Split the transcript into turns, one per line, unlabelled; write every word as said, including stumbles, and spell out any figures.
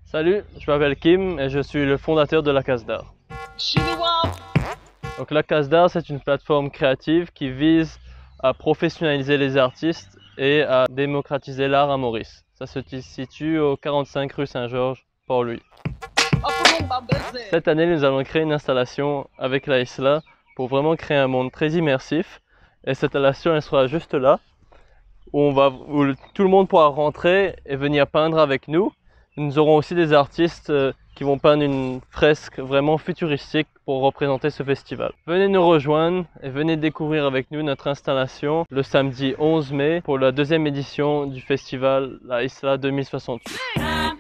Salut, je m'appelle Kim et je suis le fondateur de la Case d'Art. Donc la Case d'Art, c'est une plateforme créative qui vise à professionnaliser les artistes et à démocratiser l'art à Maurice. Ça se situe au quarante-cinq rue Saint-Georges, Port-Louis. Cette année, nous allons créer une installation avec la Isla pour vraiment créer un monde très immersif. Et cette installation, elle sera juste là, où, on va, où tout le monde pourra rentrer et venir peindre avec nous. Nous aurons aussi des artistes qui vont peindre une fresque vraiment futuristique pour représenter ce festival. Venez nous rejoindre et venez découvrir avec nous notre installation le samedi onze mai pour la deuxième édition du festival La Isla deux mille soixante-huit.